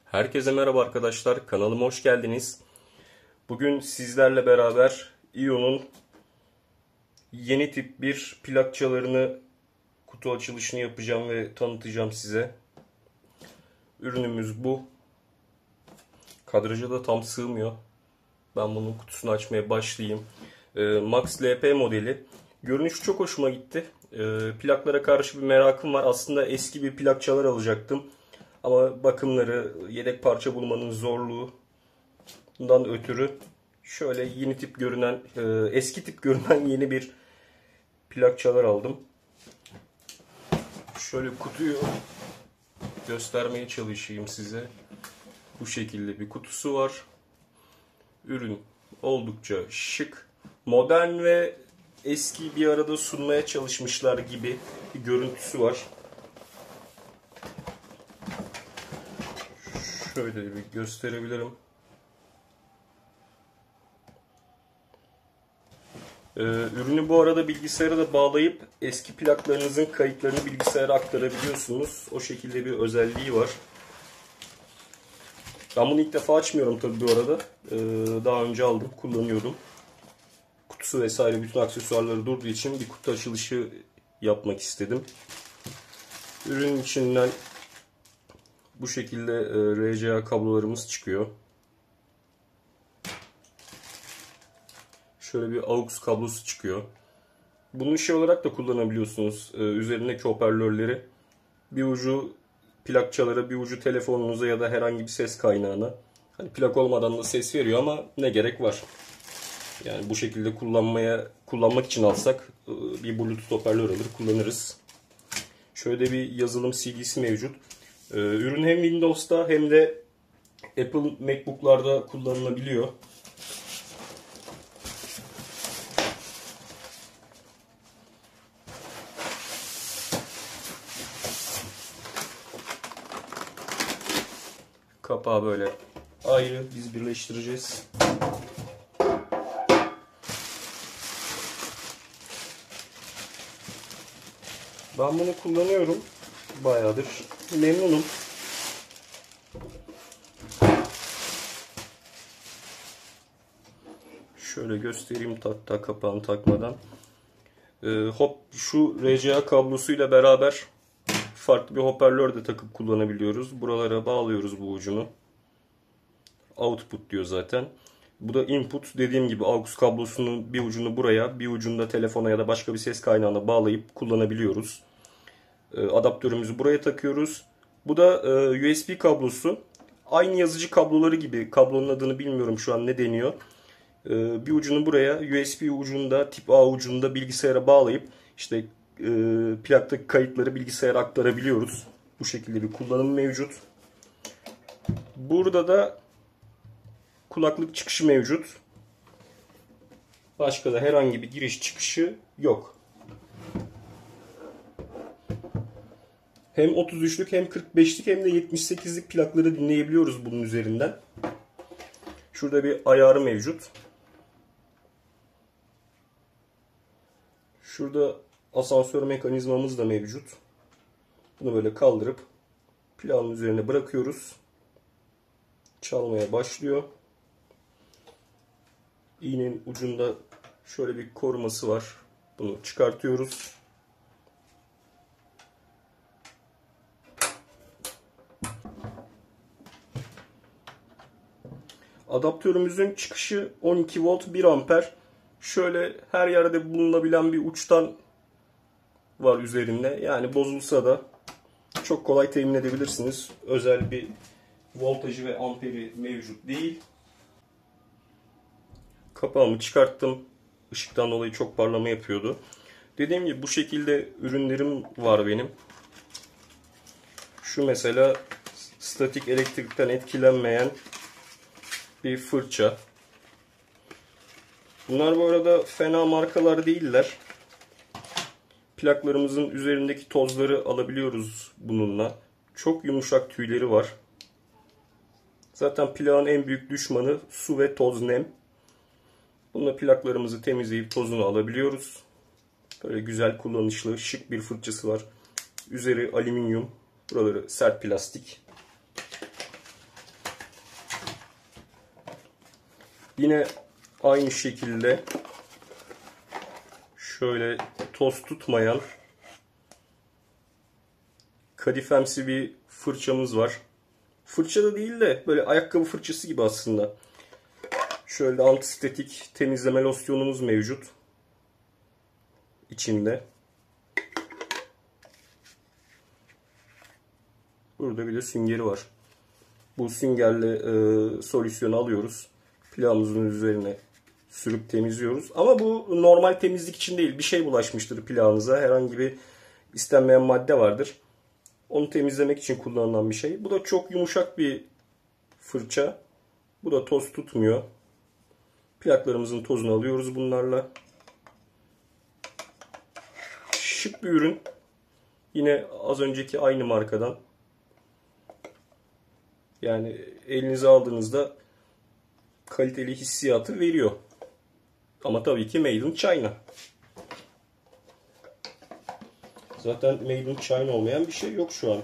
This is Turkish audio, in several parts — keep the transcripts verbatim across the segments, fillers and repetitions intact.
Herkese merhaba arkadaşlar, kanalıma hoş geldiniz. Bugün sizlerle beraber İO'nun yeni tip bir plakçalarını kutu açılışını yapacağım ve tanıtacağım size. Ürünümüz bu. Kadraja da tam sığmıyor. Ben bunun kutusunu açmaya başlayayım. Max L P modeli. Görünüşü çok hoşuma gitti. Plaklara karşı bir merakım var. Aslında eski bir plakçalar alacaktım. Ama bakımları, yedek parça bulmanın zorluğundan ötürü şöyle yeni tip görünen, eski tip görünen yeni bir plakçalar aldım. Şöyle kutuyu göstermeye çalışayım size. Bu şekilde bir kutusu var. Ürün oldukça şık, modern ve eski bir arada sunmaya çalışmışlar gibi bir görüntüsü var. Şöyle bir gösterebilirim. Ee, ürünü bu arada bilgisayara da bağlayıp eski plaklarınızın kayıtlarını bilgisayara aktarabiliyorsunuz. O şekilde bir özelliği var. Ben bunu ilk defa açmıyorum tabii bu arada. Ee, daha önce aldım, kullanıyorum. Kutusu vesaire bütün aksesuarları durduğu için bir kutu açılışı yapmak istedim. Ürünün içinden bu şekilde R C A kablolarımız çıkıyor. Şöyle bir aux kablosu çıkıyor. Bunu şey olarak da kullanabiliyorsunuz. Üzerindeki hoparlörleri bir ucu plakçalara, bir ucu telefonunuza ya da herhangi bir ses kaynağına. Hani plak olmadan da ses veriyor ama ne gerek var? Yani bu şekilde kullanmaya kullanmak için alsak bir Bluetooth hoparlör alır kullanırız. Şöyle bir yazılım C D'si mevcut. Ürün hem Windows'ta hem de Apple MacBook'larda kullanılabiliyor. Kapağı böyle ayrı, biz birleştireceğiz. Ben bunu kullanıyorum. Bayağıdır memnunum. Şöyle göstereyim hatta kapağını takmadan. Ee, hop şu R C A kablosuyla beraber farklı bir hoparlör de takıp kullanabiliyoruz. Buralara bağlıyoruz bu ucunu. Output diyor zaten. Bu da input. Dediğim gibi aux kablosunun bir ucunu buraya, bir ucunu da telefona ya da başka bir ses kaynağına bağlayıp kullanabiliyoruz. Adaptörümüzü buraya takıyoruz. Bu da U S B kablosu. Aynı yazıcı kabloları gibi. Kablonun adını bilmiyorum şu an ne deniyor. Bir ucunu buraya, U S B ucunda, tip A ucunda bilgisayara bağlayıp işte plaktaki kayıtları bilgisayara aktarabiliyoruz. Bu şekilde bir kullanım mevcut. Burada da kulaklık çıkışı mevcut. Başka da herhangi bir giriş çıkışı yok. Hem otuz üçlük hem kırk beşlik hem de yetmiş sekizlik plakları dinleyebiliyoruz bunun üzerinden. Şurada bir ayarı mevcut. Şurada asansör mekanizmamız da mevcut. Bunu böyle kaldırıp plağın üzerine bırakıyoruz. Çalmaya başlıyor. İğnenin ucunda şöyle bir koruması var. Bunu çıkartıyoruz. Adaptörümüzün çıkışı on iki volt bir amper. Şöyle her yerde bulunabilen bir uçtan var üzerinde. Yani bozulsa da çok kolay temin edebilirsiniz. Özel bir voltajı ve amperi mevcut değil. Kapağımı çıkarttım. Işıktan dolayı çok parlama yapıyordu. Dediğim gibi bu şekilde ürünlerim var benim. Şu mesela statik elektrikten etkilenmeyen bir fırça. Bunlar bu arada fena markalar değiller. Plaklarımızın üzerindeki tozları alabiliyoruz bununla. Çok yumuşak tüyleri var. Zaten plağın en büyük düşmanı su ve toz, nem. Bununla plaklarımızı temizleyip tozunu alabiliyoruz. Böyle güzel, kullanışlı, şık bir fırçası var. Üzeri alüminyum. Buraları sert plastik. Yine aynı şekilde şöyle toz tutmayan kadifemsi bir fırçamız var. Fırça da değil de böyle ayakkabı fırçası gibi aslında. Şöyle antistatik temizleme losyonumuz mevcut içinde. Burada bir de süngeri var. Bu süngerle e, solüsyonu alıyoruz. Plağımızın üzerine sürüp temizliyoruz. Ama bu normal temizlik için değil. Bir şey bulaşmıştır plağınıza. Herhangi bir istenmeyen madde vardır. Onu temizlemek için kullanılan bir şey. Bu da çok yumuşak bir fırça. Bu da toz tutmuyor. Plaklarımızın tozunu alıyoruz bunlarla. Şık bir ürün. Yine az önceki aynı markadan. Yani elinize aldığınızda kaliteli hissiyatı veriyor. Ama tabii ki Made in China. Zaten Made in China olmayan bir şey yok şu an.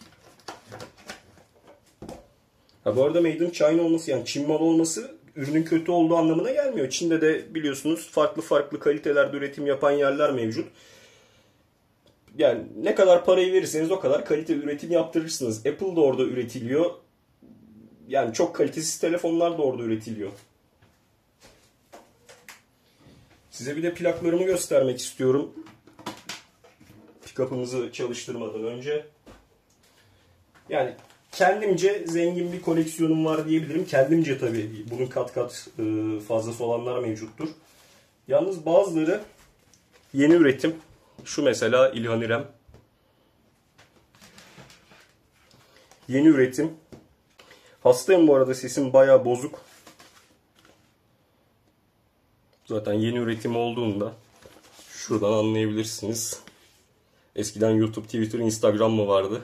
Ha, bu arada Made in China olması, yani Çin malı olması ürünün kötü olduğu anlamına gelmiyor. Çin'de de biliyorsunuz farklı farklı kalitelerde üretim yapan yerler mevcut. Yani ne kadar parayı verirseniz o kadar kaliteli üretim yaptırırsınız. Apple da orada üretiliyor. Yani çok kalitesiz telefonlar da orada üretiliyor. Size bir de plaklarımı göstermek istiyorum. Pick-up'ımızı çalıştırmadan önce. Yani kendimce zengin bir koleksiyonum var diyebilirim. Kendimce tabii. Bunun kat kat fazlası olanlar mevcuttur. Yalnız bazıları yeni üretim. Şu mesela İlhan İrem. Yeni üretim. Hastayım bu arada, sesim bayağı bozuk. Zaten yeni üretim olduğunda şuradan anlayabilirsiniz. Eskiden YouTube, Twitter, Instagram mı vardı?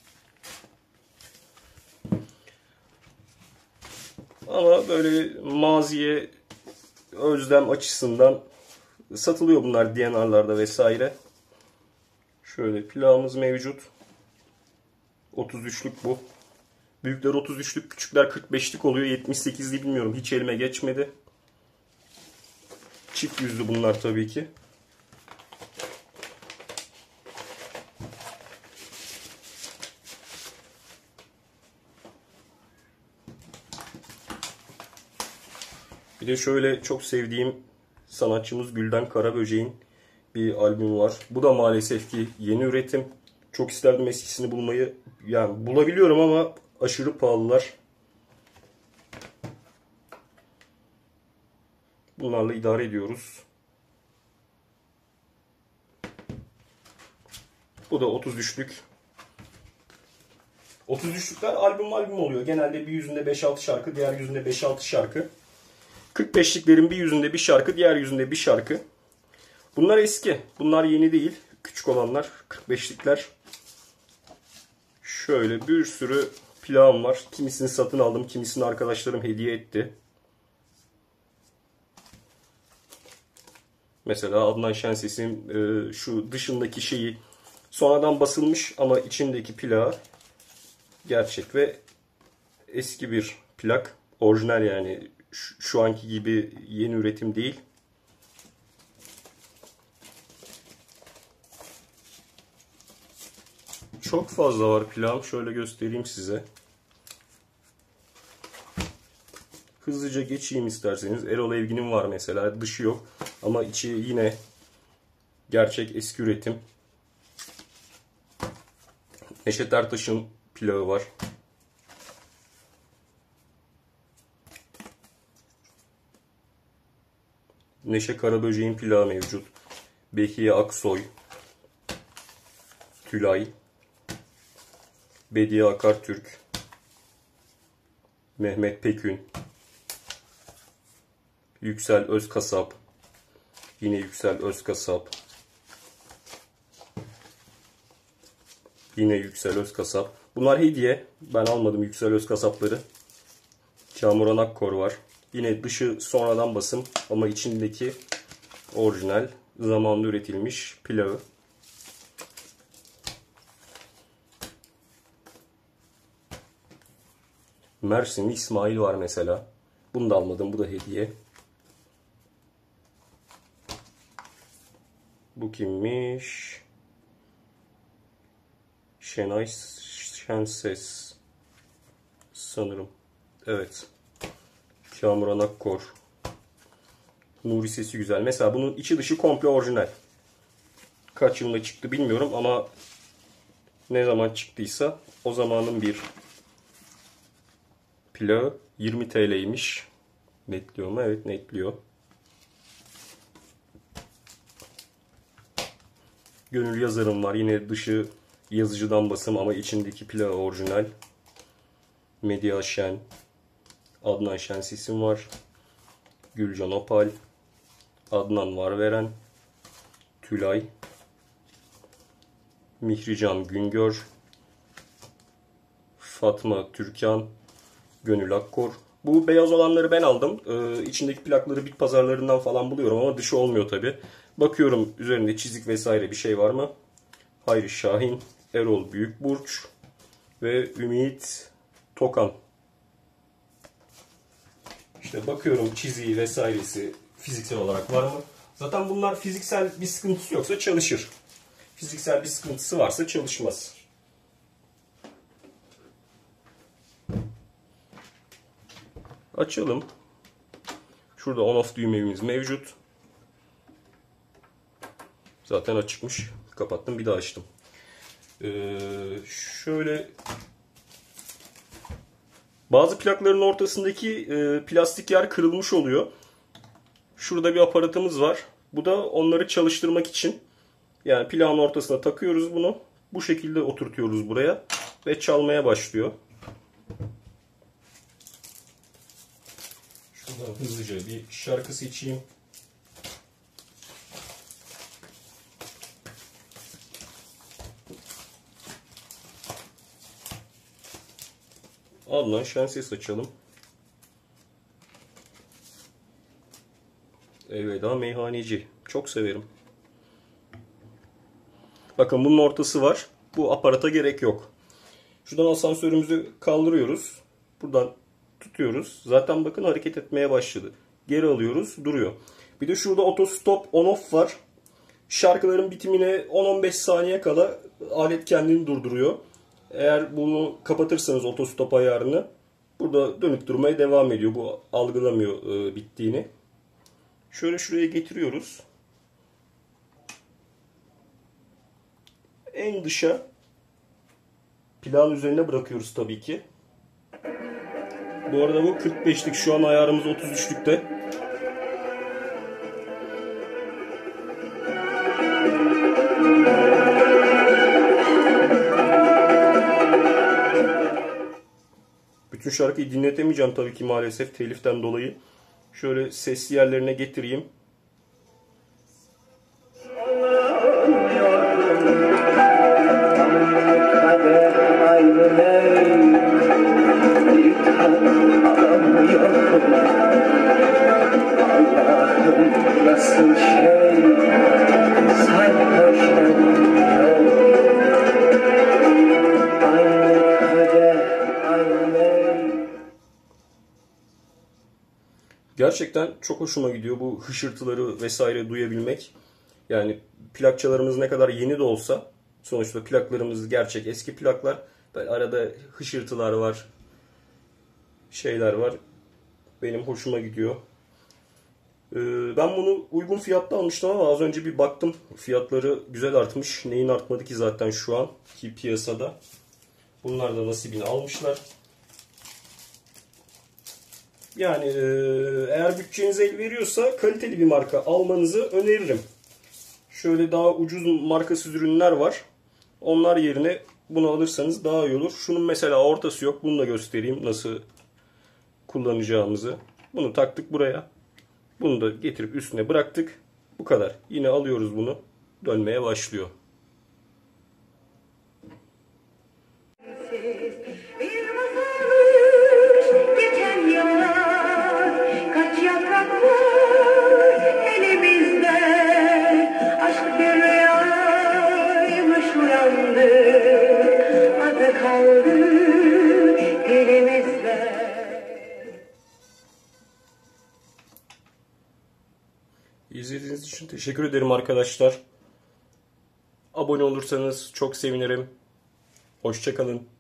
Ama böyle maziye özlem açısından satılıyor bunlar D and R'larda vesaire. Şöyle plağımız mevcut. otuz üçlük bu. Büyükler otuz üçlük, küçükler kırk beşlik oluyor. yetmiş sekizli bilmiyorum. Hiç elime geçmedi. Çift yüzlü bunlar tabii ki. Bir de şöyle çok sevdiğim sanatçımız Gülden Karaböcek'in bir albümü var. Bu da maalesef ki yeni üretim. Çok isterdim eskisini bulmayı. Yani bulabiliyorum ama aşırı pahalılar. Bunlarla idare ediyoruz. Bu da otuz üçlük. otuz üçlükler albüm albüm oluyor. Genelde bir yüzünde beş altı şarkı, diğer yüzünde beş altı şarkı. kırk beşliklerin bir yüzünde bir şarkı, diğer yüzünde bir şarkı. Bunlar eski. Bunlar yeni değil. Küçük olanlar kırk beşlikler. Şöyle bir sürü plağım var. Kimisini satın aldım, kimisini arkadaşlarım hediye etti. Mesela Adnan Şenses'in e, şu dışındaki şeyi sonradan basılmış ama içindeki plağı gerçek ve eski bir plak. Orijinal yani. Şu, şu anki gibi yeni üretim değil. Çok fazla var plağım. Şöyle göstereyim size. Hızlıca geçeyim isterseniz. Erol Evgin'in var mesela. Dışı yok. Ama içi yine gerçek eski üretim. Neşet Ertaş'ın plağı var. Neşe Karaböcek'in plağı mevcut. Behiye Aksoy. Tülay. Bediye Akartürk. Mehmet Pekün. Yüksel Özkasap. Yine Yüksel Özkasap. Yine Yüksel Özkasap. Bunlar hediye. Ben almadım Yüksel Özkasapları. Kamuran Akkor var. Yine dışı sonradan basım ama içindeki orijinal zamanında üretilmiş plağı. Mersinli İsmail var mesela. Bunu da almadım. Bu da hediye. Bu kimmiş? Şenay Şenses. Sanırım. Evet. Kamuran Akkor. Nuri sesi güzel. Mesela bunun içi dışı komple orijinal. Kaç yılında çıktı bilmiyorum ama ne zaman çıktıysa o zamanın bir plağı. yirmi T L'ymiş. Netliyor mu? Evet, netliyor. Gönül yazarım var. Yine dışı yazıcıdan basım ama içindeki plağı orijinal. Medya Şen. Adnan Şenses'im var. Gülcan Opal. Adnan Varveren. Tülay. Mihrican Güngör. Fatma Türkan. Gönül Akkor. Bu beyaz olanları ben aldım. Ee, içindeki plakları bit pazarlarından falan buluyorum ama dışı olmuyor tabi. Bakıyorum üzerinde çizik vesaire bir şey var mı? Hayri Şahin, Erol Büyükburç ve Ümit Tokan. İşte bakıyorum çiziği vesairesi fiziksel olarak var mı? Zaten bunlar fiziksel bir sıkıntısı yoksa çalışır. Fiziksel bir sıkıntısı varsa çalışmaz. Açalım. Şurada on off düğmemiz mevcut. Zaten açıkmış. Kapattım, bir daha açtım. Ee, şöyle bazı plakların ortasındaki e, plastik yer kırılmış oluyor. Şurada bir aparatımız var. Bu da onları çalıştırmak için. Yani plağın ortasına takıyoruz bunu. Bu şekilde oturtuyoruz buraya ve çalmaya başlıyor. Şuradan hızlıca bir şarkı seçeyim. Adnan Şenses açalım. Elveda Meyhaneci. Çok severim. Bakın bunun ortası var. Bu aparata gerek yok. Şuradan asansörümüzü kaldırıyoruz. Buradan tutuyoruz. Zaten bakın hareket etmeye başladı. Geri alıyoruz, duruyor. Bir de şurada otostop on off var. Şarkıların bitimine on on beş saniye kala alet kendini durduruyor. Eğer bunu kapatırsanız otostop ayarını, burada dönüp durmaya devam ediyor. Bu algılamıyor e, bittiğini. Şöyle şuraya getiriyoruz. En dışa plağın üzerine bırakıyoruz tabii ki. Bu arada bu kırk beşlik, şu an ayarımız otuz üçlükte. Bütün şarkıyı dinletemeyeceğim tabii ki maalesef teliften dolayı. Şöyle sesli yerlerine getireyim. Nasıl şey Gerçekten çok hoşuma gidiyor bu hışırtıları vesaire duyabilmek. Yani plakçalarımız ne kadar yeni de olsa sonuçta plaklarımız gerçek eski plaklar. Böyle arada hışırtılar var, şeyler var. Benim hoşuma gidiyor. Ben bunu uygun fiyatta almıştım ama az önce bir baktım. Fiyatları güzel artmış. Neyin artmadı ki zaten şu an ki piyasada. Bunlar da nasibini almışlar. Yani eğer bütçeniz el veriyorsa kaliteli bir marka almanızı öneririm. Şöyle daha ucuz markasız ürünler var. Onlar yerine bunu alırsanız daha iyi olur. Şunun mesela ortası yok. Bunu da göstereyim nasıl kullanacağımızı. Bunu taktık buraya. Bunu da getirip üstüne bıraktık. Bu kadar. Yine alıyoruz bunu. Dönmeye başlıyor. İzlediğiniz için teşekkür ederim arkadaşlar. Abone olursanız çok sevinirim. Hoşça kalın.